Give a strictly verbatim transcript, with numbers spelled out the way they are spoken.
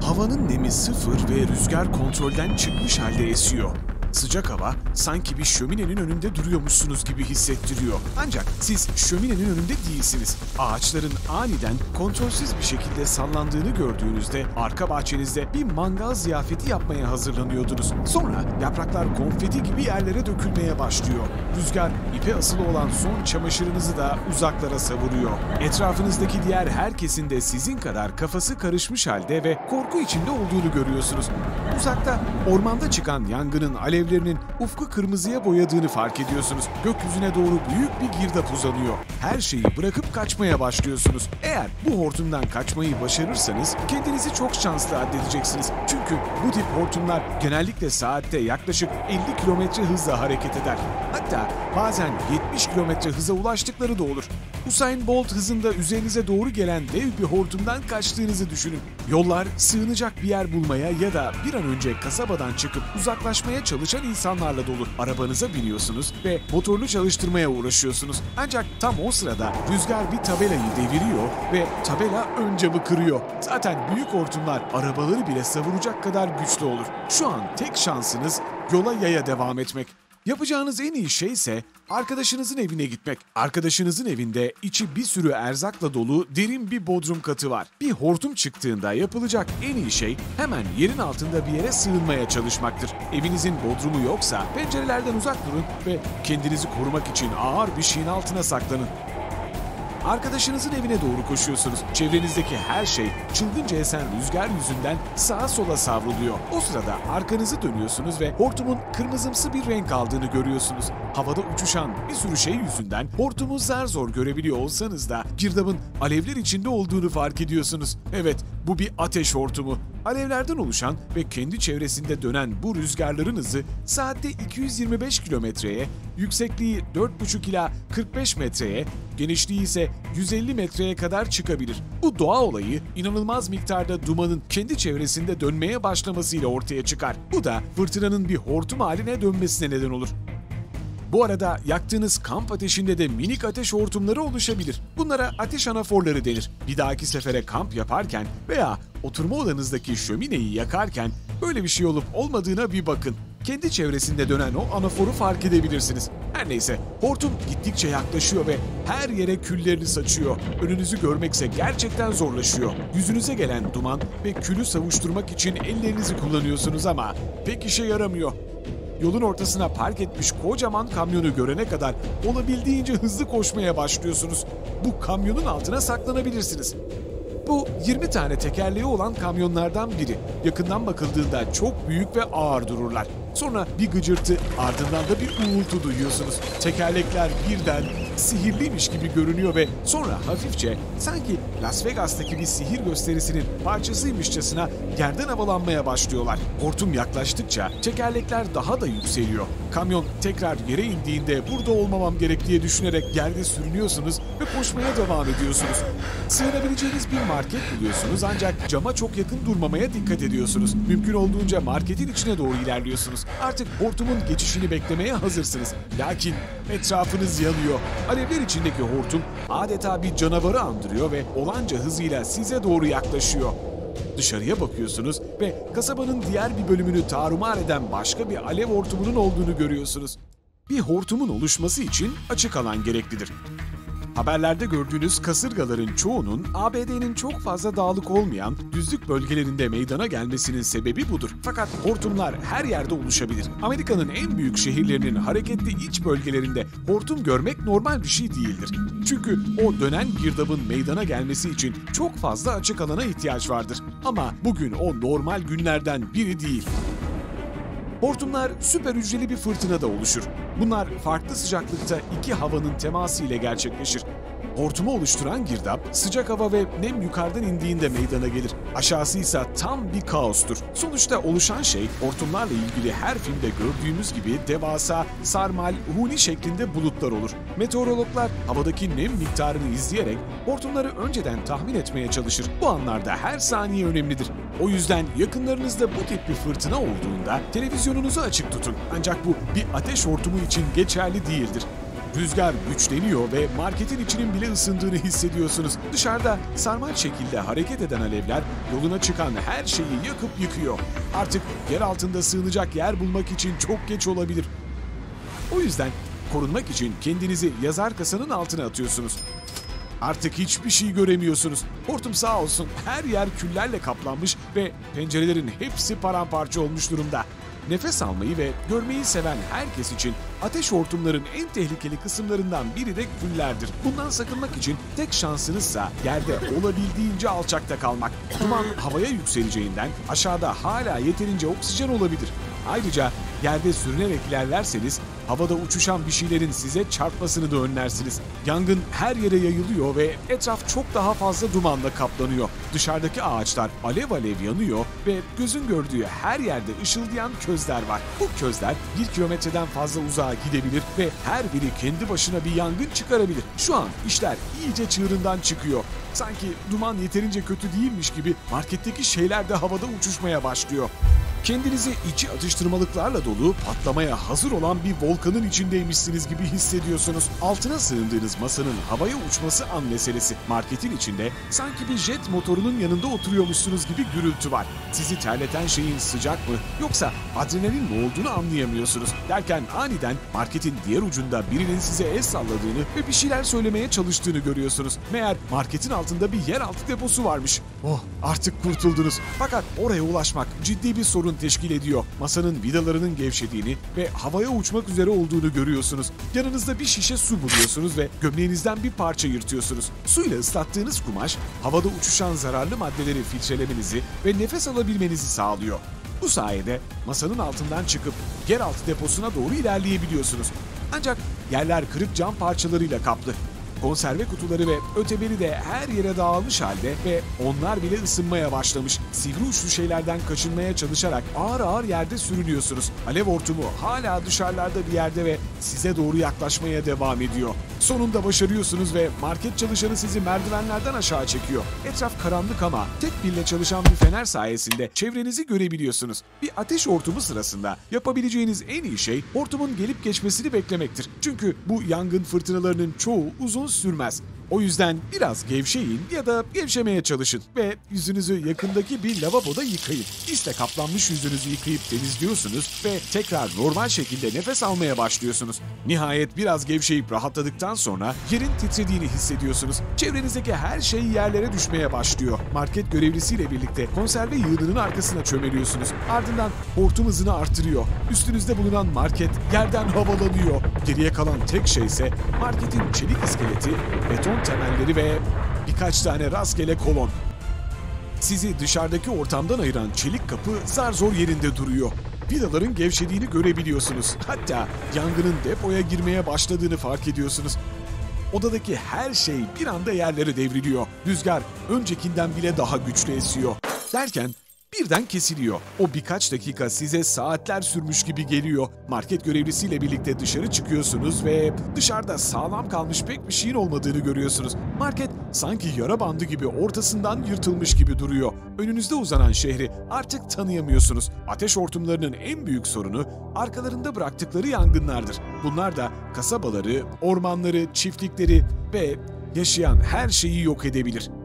Havanın nemi sıfır ve rüzgar kontrolden çıkmış halde esiyor. Sıcak hava sanki bir şöminenin önünde duruyormuşsunuz gibi hissettiriyor. Ancak siz şöminenin önünde değilsiniz. Ağaçların aniden kontrolsüz bir şekilde sallandığını gördüğünüzde arka bahçenizde bir mangal ziyafeti yapmaya hazırlanıyordunuz. Sonra yapraklar konfeti gibi yerlere dökülmeye başlıyor. Rüzgar ipe asılı olan son çamaşırınızı da uzaklara savuruyor. Etrafınızdaki diğer herkesin de sizin kadar kafası karışmış halde ve korku içinde olduğunu görüyorsunuz. Uzakta ormanda çıkan yangının alevlerinin ufku kırmızıya boyadığını fark ediyorsunuz. Gökyüzüne doğru büyük bir girdap uzanıyor. Her şeyi bırakıp kaçmaya başlıyorsunuz. Eğer bu hortumdan kaçmayı başarırsanız kendinizi çok şanslı addedeceksiniz. Çünkü bu tip hortumlar genellikle saatte yaklaşık elli kilometre hızla hareket eder. Hatta bazen yetmiş kilometre hıza ulaştıkları da olur. Usain Bolt hızında üzerinize doğru gelen dev bir hortumdan kaçtığınızı düşünün. Yollar sığınacak bir yer bulmaya ya da bir an önce kasabadan çıkıp uzaklaşmaya çalışan insanlarla dolu. Arabanıza biniyorsunuz ve motorunu çalıştırmaya uğraşıyorsunuz. Ancak tam o sırada rüzgar bir tabelayı deviriyor ve tabela ön camı kırıyor. Zaten büyük hortumlar arabaları bile savuracak kadar güçlü olur. Şu an tek şansınız yola yaya devam etmek. Yapacağınız en iyi şey ise arkadaşınızın evine gitmek. Arkadaşınızın evinde içi bir sürü erzakla dolu derin bir bodrum katı var. Bir hortum çıktığında yapılacak en iyi şey hemen yerin altında bir yere sığınmaya çalışmaktır. Evinizin bodrumu yoksa pencerelerden uzak durun ve kendinizi korumak için ağır bir şeyin altına saklanın. Arkadaşınızın evine doğru koşuyorsunuz. Çevrenizdeki her şey çılgınca esen rüzgar yüzünden sağa sola savruluyor. O sırada arkanızı dönüyorsunuz ve hortumun kırmızımsı bir renk aldığını görüyorsunuz. Havada uçuşan bir sürü şey yüzünden hortumu zar zor görebiliyor olsanız da girdabın alevler içinde olduğunu fark ediyorsunuz. Evet, bu bir ateş hortumu. Alevlerden oluşan ve kendi çevresinde dönen bu rüzgarların hızı saatte iki yüz yirmi beş kilometreye, yüksekliği dört buçuk ila kırk beş metreye, genişliği ise yüz elli metreye kadar çıkabilir. Bu doğa olayı inanılmaz miktarda dumanın kendi çevresinde dönmeye başlamasıyla ortaya çıkar. Bu da fırtınanın bir hortum haline dönmesine neden olur. Bu arada yaktığınız kamp ateşinde de minik ateş hortumları oluşabilir. Bunlara ateş anaforları denir. Bir dahaki sefere kamp yaparken veya oturma odanızdaki şömineyi yakarken böyle bir şey olup olmadığına bir bakın. Kendi çevresinde dönen o anaforu fark edebilirsiniz. Her neyse, hortum gittikçe yaklaşıyor ve her yere küllerini saçıyor. Önünüzü görmekse gerçekten zorlaşıyor. Yüzünüze gelen duman ve külü savuşturmak için ellerinizi kullanıyorsunuz ama pek işe yaramıyor. Yolun ortasına park etmiş kocaman kamyonu görene kadar olabildiğince hızlı koşmaya başlıyorsunuz. Bu kamyonun altına saklanabilirsiniz. Bu yirmi tane tekerleği olan kamyonlardan biri. Yakından bakıldığında çok büyük ve ağır dururlar. Sonra bir gıcırtı, ardından da bir uğultu duyuyorsunuz. Tekerlekler birden sihirliymiş gibi görünüyor ve sonra hafifçe sanki Las Vegas'taki bir sihir gösterisinin parçasıymışçasına yerden havalanmaya başlıyorlar. Hortum yaklaştıkça tekerlekler daha da yükseliyor. Kamyon tekrar yere indiğinde burada olmamam gerek diye düşünerek yerde sürünüyorsunuz ve koşmaya devam ediyorsunuz. Sığınabileceğiniz bir market buluyorsunuz ancak cama çok yakın durmamaya dikkat ediyorsunuz. Mümkün olduğunca marketin içine doğru ilerliyorsunuz. Artık hortumun geçişini beklemeye hazırsınız. Lakin etrafınız yanıyor. Alevler içindeki hortum adeta bir canavarı andırıyor ve olanca hızıyla size doğru yaklaşıyor. Dışarıya bakıyorsunuz ve kasabanın diğer bir bölümünü tarumar eden başka bir alev hortumunun olduğunu görüyorsunuz. Bir hortumun oluşması için açık alan gereklidir. Haberlerde gördüğünüz kasırgaların çoğunun A B D'nin çok fazla dağlık olmayan düzlük bölgelerinde meydana gelmesinin sebebi budur. Fakat hortumlar her yerde oluşabilir. Amerika'nın en büyük şehirlerinin hareketli iç bölgelerinde hortum görmek normal bir şey değildir. Çünkü o dönen girdabın meydana gelmesi için çok fazla açık alana ihtiyaç vardır. Ama bugün o normal günlerden biri değil. Hortumlar süper hücreli bir fırtınada oluşur. Bunlar farklı sıcaklıkta iki havanın teması ile gerçekleşir. Hortumu oluşturan girdap, sıcak hava ve nem yukarıdan indiğinde meydana gelir. Aşağısı ise tam bir kaostur. Sonuçta oluşan şey, hortumlarla ilgili her filmde gördüğümüz gibi devasa, sarmal, huni şeklinde bulutlar olur. Meteorologlar havadaki nem miktarını izleyerek hortumları önceden tahmin etmeye çalışır. Bu anlarda her saniye önemlidir. O yüzden yakınlarınızda bu tip bir fırtına olduğunda televizyonunuzu açık tutun. Ancak bu bir ateş hortumu için geçerli değildir. Rüzgar güçleniyor ve marketin içinin bile ısındığını hissediyorsunuz. Dışarıda sarmaş şekilde hareket eden alevler yoluna çıkan her şeyi yakıp yıkıyor. Artık yer altında sığınacak yer bulmak için çok geç olabilir. O yüzden korunmak için kendinizi yazar kasanın altına atıyorsunuz. Artık hiçbir şey göremiyorsunuz. Hortum sağ olsun her yer küllerle kaplanmış ve pencerelerin hepsi paramparça olmuş durumda. Nefes almayı ve görmeyi seven herkes için ateş hortumların en tehlikeli kısımlarından biri de küllerdir. Bundan sakınmak için tek şansınızsa yerde olabildiğince alçakta kalmak. Duman havaya yükseleceğinden aşağıda hala yeterince oksijen olabilir. Ayrıca yerde sürünerek ilerlerseniz havada uçuşan bir şeylerin size çarpmasını da önlersiniz. Yangın her yere yayılıyor ve etraf çok daha fazla dumanla kaplanıyor. Dışarıdaki ağaçlar alev alev yanıyor ve gözün gördüğü her yerde ışıldayan közler var. Bu közler bir kilometreden fazla uzağa gidebilir ve her biri kendi başına bir yangın çıkarabilir. Şu an işler iyice çığırından çıkıyor. Sanki duman yeterince kötü değilmiş gibi marketteki şeyler de havada uçuşmaya başlıyor. Kendinizi içi atıştırmalıklarla dolu, patlamaya hazır olan bir volkanın içindeymişsiniz gibi hissediyorsunuz. Altına sığındığınız masanın havaya uçması an meselesi. Marketin içinde sanki bir jet motorunun yanında oturuyormuşsunuz gibi gürültü var. Sizi terleten şeyin sıcak mı yoksa adrenalin mi olduğunu anlayamıyorsunuz. Derken aniden marketin diğer ucunda birinin size el salladığını ve bir şeyler söylemeye çalıştığını görüyorsunuz. Meğer marketin altında bir yeraltı deposu varmış. Oh, artık kurtuldunuz. Fakat oraya ulaşmak ciddi bir sorun teşkil ediyor. Masanın vidalarının gevşediğini ve havaya uçmak üzere olduğunu görüyorsunuz. Yanınızda bir şişe su buluyorsunuz ve gömleğinizden bir parça yırtıyorsunuz. Suyla ıslattığınız kumaş havada uçuşan zararlı maddeleri filtrelemenizi ve nefes alabilmenizi sağlıyor. Bu sayede masanın altından çıkıp yeraltı deposuna doğru ilerleyebiliyorsunuz. Ancak yerler kırık cam parçalarıyla kaplı. Konserve kutuları ve öteberi de her yere dağılmış halde ve onlar bile ısınmaya başlamış. Sivri uçlu şeylerden kaçınmaya çalışarak ağır ağır yerde sürünüyorsunuz. Alev hortumu hala dışarılarda bir yerde ve size doğru yaklaşmaya devam ediyor. Sonunda başarıyorsunuz ve market çalışanı sizi merdivenlerden aşağı çekiyor. Etraf karanlık ama tek pille çalışan bir fener sayesinde çevrenizi görebiliyorsunuz. Bir ateş hortumu sırasında yapabileceğiniz en iyi şey hortumun gelip geçmesini beklemektir. Çünkü bu yangın fırtınalarının çoğu uzun sürmez. O yüzden biraz gevşeyin ya da gevşemeye çalışın ve yüzünüzü yakındaki bir lavaboda yıkayın. İsle kaplanmış yüzünüzü yıkayıp temizliyorsunuz ve tekrar normal şekilde nefes almaya başlıyorsunuz. Nihayet biraz gevşeyip rahatladıktan sonra yerin titrediğini hissediyorsunuz. Çevrenizdeki her şey yerlere düşmeye başlıyor. Market görevlisiyle birlikte konserve yığınının arkasına çömeliyorsunuz. Ardından hortum hızını artırıyor. Üstünüzde bulunan market yerden havalanıyor. Geriye kalan tek şey ise marketin çelik iskeleti, beton temelleri ve birkaç tane rastgele kolon. Sizi dışarıdaki ortamdan ayıran çelik kapı zar zor yerinde duruyor. Vidaların gevşediğini görebiliyorsunuz. Hatta yangının depoya girmeye başladığını fark ediyorsunuz. Odadaki her şey bir anda yerlere devriliyor. Rüzgar öncekinden bile daha güçlü esiyor. Derken birden kesiliyor. O birkaç dakika size saatler sürmüş gibi geliyor. Market görevlisiyle birlikte dışarı çıkıyorsunuz ve dışarıda sağlam kalmış pek bir şeyin olmadığını görüyorsunuz. Market sanki yara bandı gibi ortasından yırtılmış gibi duruyor. Önünüzde uzanan şehri artık tanıyamıyorsunuz. Ateş hortumlarının en büyük sorunu arkalarında bıraktıkları yangınlardır. Bunlar da kasabaları, ormanları, çiftlikleri ve yaşayan her şeyi yok edebilir.